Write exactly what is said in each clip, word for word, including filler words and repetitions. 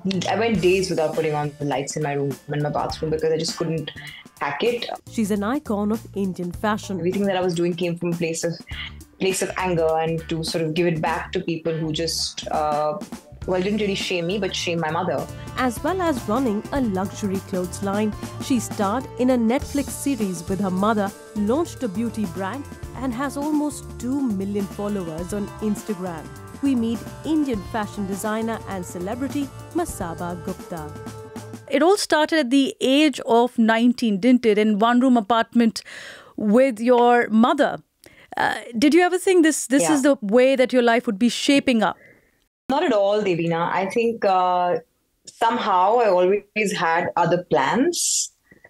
I went days without putting on the lights in my room, in my bathroom, because I just couldn't hack it. She's an icon of Indian fashion. Everything that I was doing came from a place of place of anger, and to sort of give it back to people who just, uh, well, didn't really shame me, but shame my mother. As well as running a luxury clothes line, she starred in a Netflix series with her mother, launched a beauty brand, and has almost two million followers on Instagram. We meet Indian fashion designer and celebrity Masaba Gupta. It all started at the age of nineteen, didn't it? In one-room apartment with your mother. Uh, did you ever think this, this Yeah. is the way that your life would be shaping up? Not at all, Devina. I think uh, somehow I always had other plans.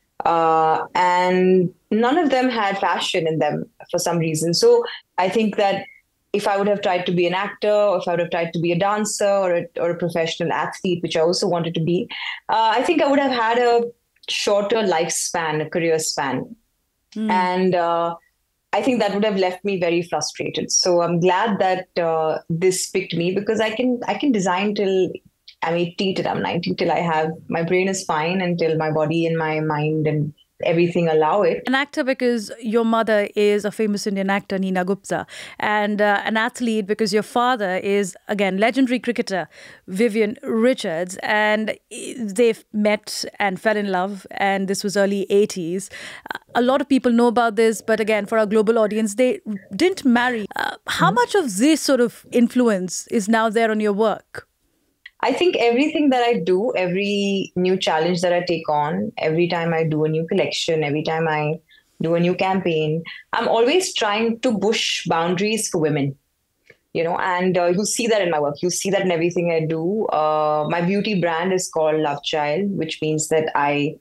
Uh, and none of them had fashion in them for some reason. So I think that if I would have tried to be an actor, or if I would have tried to be a dancer or a, or a professional athlete, which I also wanted to be, uh, I think I would have had a shorter lifespan, a career span. Mm. And uh, I think that would have left me very frustrated. So I'm glad that uh, this picked me, because I can I can design till I'm eighty, till I'm ninety, till I have, my brain is fine, until my body and my mind and everything allow it. An actor because your mother is a famous Indian actor, Neena Gupta, and uh, an athlete because your father is, again, legendary cricketer Vivian Richards, and they've met and fell in love, and this was early eighties. A lot of people know about this, but again, for our global audience, they didn't marry. Uh, how much of this sort of influence is now there on your work? I think everything that I do, every new challenge that I take on, every time I do a new collection, every time I do a new campaign, I'm always trying to push boundaries for women, you know, and uh, you see that in my work. You see that in everything I do. Uh, my beauty brand is called Love Child, which means that I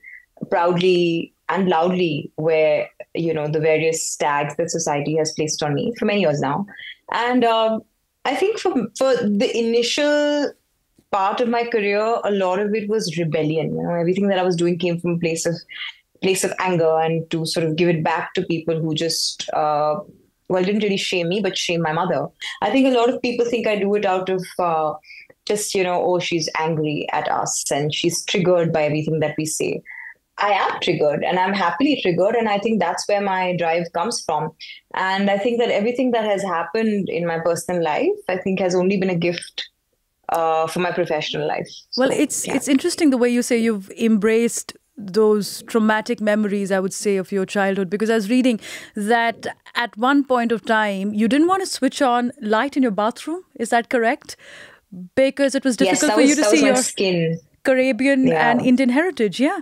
proudly and loudly wear, you know, the various tags that society has placed on me for many years now. And uh, I think for, for the initial part of my career, a lot of it was rebellion. You know, everything that I was doing came from a place of place of anger, and to sort of give it back to people who just, uh, well, didn't really shame me, but shame my mother. I think a lot of people think I do it out of uh, just, you know, oh, she's angry at us and she's triggered by everything that we say. I am triggered, and I'm happily triggered. And I think that's where my drive comes from. And I think that everything that has happened in my personal life, I think has only been a gift Uh, for my professional life. Well, so, it's yeah. it's interesting the way you say you've embraced those traumatic memories, I would say, of your childhood, because I was reading that at one point of time, you didn't want to switch on light in your bathroom. Is that correct? Because it was difficult yes, for was, you to see your skin. Caribbean yeah. and Indian heritage. Yeah.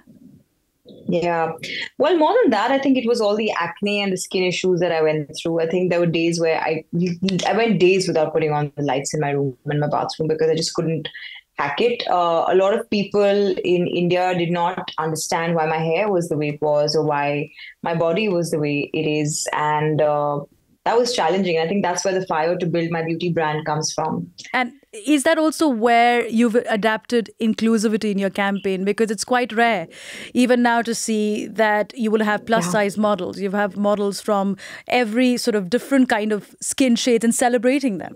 Yeah. Well, more than that, I think it was all the acne and the skin issues that I went through. I think there were days where I I went days without putting on the lights in my room, in my bathroom, because I just couldn't hack it. Uh, a lot of people in India did not understand why my hair was the way it was, or why my body was the way it is. And uh, that was challenging. I think that's where the fire to build my beauty brand comes from. And is that also where you've adapted inclusivity in your campaign? Because it's quite rare, even now, to see that you will have plus size yeah. models. You have models from every sort of different kind of skin shades and celebrating them.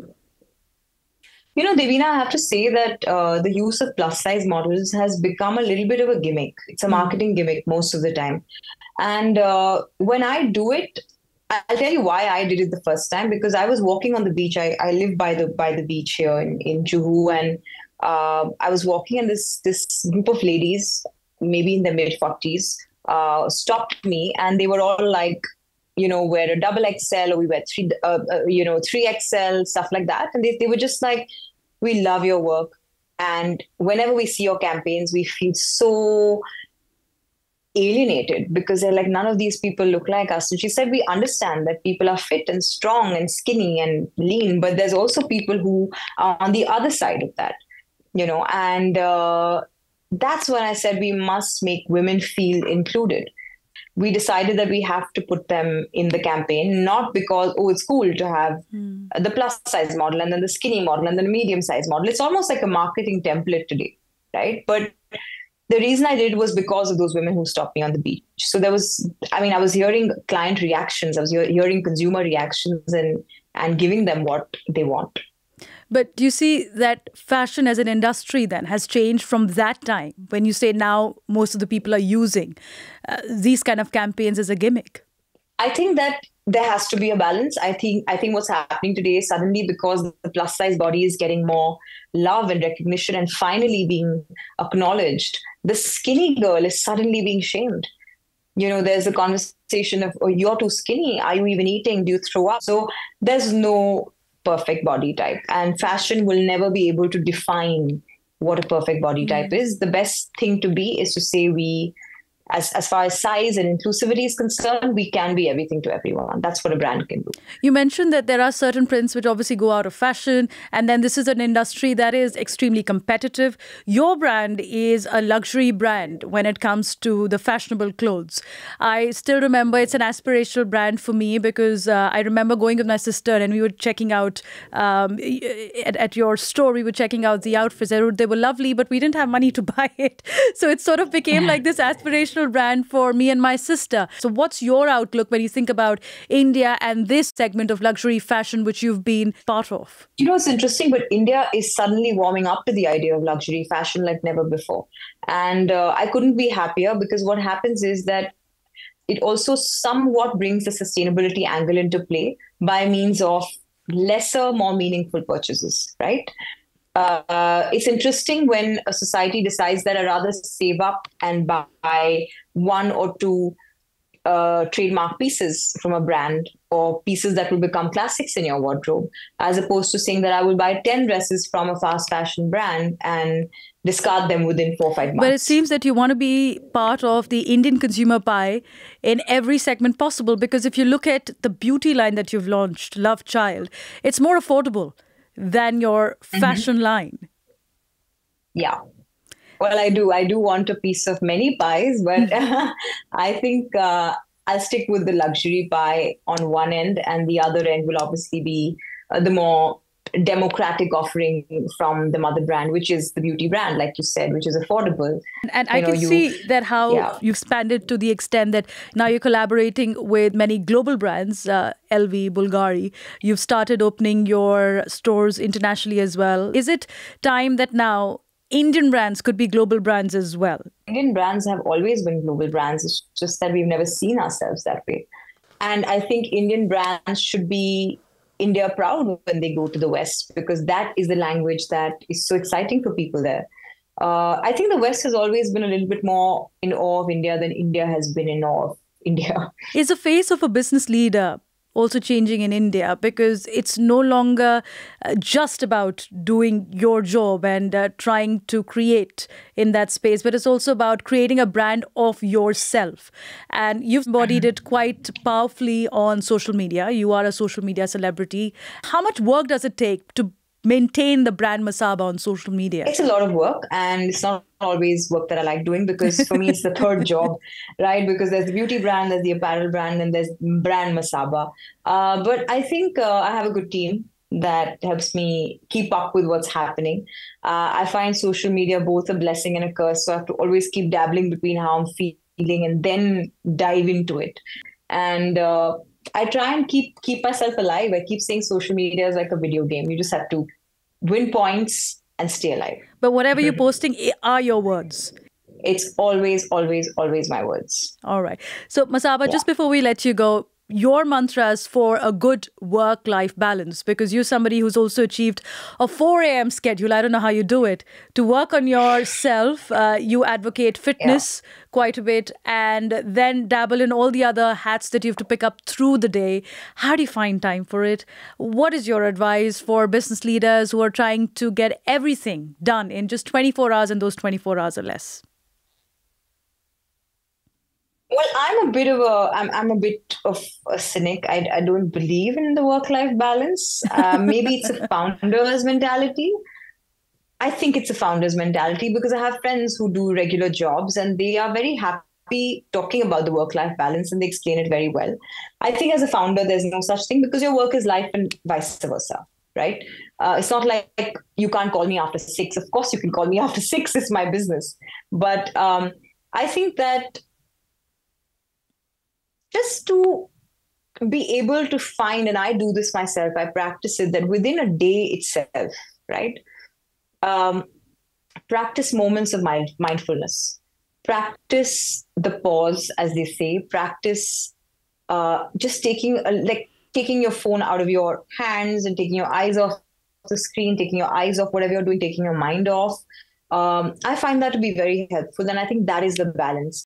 You know, Devina, I have to say that uh, the use of plus size models has become a little bit of a gimmick. It's a marketing mm. gimmick most of the time. And uh, when I do it, I'll tell you why I did it the first time, because I was walking on the beach. I, I live by the by the beach here in, in Juhu, and uh, I was walking, and this this group of ladies, maybe in their mid forties, uh, stopped me, and they were all like, you know, wear a double X L, or we wear three, uh, uh, you know, three X L, stuff like that. And they, they were just like, we love your work. And whenever we see your campaigns, we feel so alienated, because they're like, none of these people look like us. And she said, we understand that people are fit and strong and skinny and lean, but there's also people who are on the other side of that, you know, and uh, that's when I said we must make women feel included. We decided that we have to put them in the campaign, not because, oh, it's cool to have mm. the plus size model and then the skinny model and then the medium size model. It's almost like a marketing template today, right? But the reason I did it was because of those women who stopped me on the beach. So there was, I mean, I was hearing client reactions, I was hearing consumer reactions, and and giving them what they want. But do you see that fashion as an industry then has changed from that time when you say now most of the people are using uh, these kind of campaigns as a gimmick? I think that there has to be a balance. I think I think what's happening today is suddenly because the plus size body is getting more love and recognition and finally being acknowledged, the skinny girl is suddenly being shamed. You know, there's a conversation of, oh, you're too skinny. Are you even eating? Do you throw up? So there's no perfect body type. And fashion will never be able to define what a perfect body type Mm. is. The best thing to be is to say we, as, as far as size and inclusivity is concerned, we can be everything to everyone. That's what a brand can do. You mentioned that there are certain prints which obviously go out of fashion, and then this is an industry that is extremely competitive. Your brand is a luxury brand when it comes to the fashionable clothes. I still remember it's an aspirational brand for me because uh, I remember going with my sister and we were checking out um, at, at your store, we were checking out the outfits. They were, they were lovely, but we didn't have money to buy it. So it sort of became like this aspirational brand for me and my sister. So what's your outlook when you think about India and this segment of luxury fashion which you've been part of? You know, it's interesting, but India is suddenly warming up to the idea of luxury fashion like never before. And uh, I couldn't be happier because what happens is that it also somewhat brings the sustainability angle into play by means of lesser, more meaningful purchases, right? Uh, it's interesting when a society decides that I'd rather save up and buy one or two uh, trademark pieces from a brand or pieces that will become classics in your wardrobe, as opposed to saying that I will buy ten dresses from a fast fashion brand and discard them within four or five months. But it seems that you want to be part of the Indian consumer pie in every segment possible, because if you look at the beauty line that you've launched, Love Child, it's more affordable than your fashion mm-hmm. line. Yeah. Well, I do. I do want a piece of many pies, but I think uh, I'll stick with the luxury pie on one end, and the other end will obviously be uh, the more democratic offering from the mother brand, which is the beauty brand, like you said, which is affordable. And I you know, can you, see that how yeah. you've expanded to the extent that now you're collaborating with many global brands, uh, L V, Bulgari. You've started opening your stores internationally as well. Is it time that now Indian brands could be global brands as well? Indian brands have always been global brands. It's just that we've never seen ourselves that way. And I think Indian brands should be India proud when they go to the West, because that is the language that is so exciting for people there. Uh, I think the West has always been a little bit more in awe of India than India has been in awe of India. Is the face of a business leader also changing in India, because it's no longer uh, just about doing your job and uh, trying to create in that space, but it's also about creating a brand of yourself. And you've embodied it quite powerfully on social media. You are a social media celebrity. How much work does it take to maintain the brand Masaba on social media? It's a lot of work, and it's not always work that I like doing, because for me it's the third job, right? Because there's the beauty brand, there's the apparel brand, and there's brand Masaba. Uh, but I think uh, I have a good team that helps me keep up with what's happening. Uh, I find social media both a blessing and a curse, so I have to always keep dabbling between how I'm feeling and then dive into it. And uh, I try and keep keep myself alive. I keep saying social media is like a video game. You just have to win points and stay alive. But whatever you're posting are your words. It's always, always, always my words. All right. So, Masaba, yeah. just before we let you go, your mantras for a good work-life balance, because you're somebody who's also achieved a four a.m. schedule. I don't know how you do it. To work on yourself, uh, you advocate fitness yeah. quite a bit, and then dabble in all the other hats that you have to pick up through the day. How do you find time for it? What is your advice for business leaders who are trying to get everything done in just twenty-four hours and those twenty-four hours or less? Well, I'm a bit of a I'm I'm a bit of a cynic. I I don't believe in the work-life balance. Uh, maybe it's a founder's mentality. I think it's a founder's mentality because I have friends who do regular jobs and they are very happy talking about the work-life balance and they explain it very well. I think as a founder, there's no such thing because your work is life and vice versa, right? Uh, it's not like you can't call me after six. Of course, you can call me after six. It's my business. But um, I think that just to be able to find, and I do this myself, I practice it, that within a day itself, right? Um, Practice moments of mind, mindfulness. Practice the pause, as they say. Practice uh, just taking a, like taking your phone out of your hands and taking your eyes off the screen, taking your eyes off whatever you're doing, taking your mind off. Um, I find that to be very helpful, and I think that is the balance.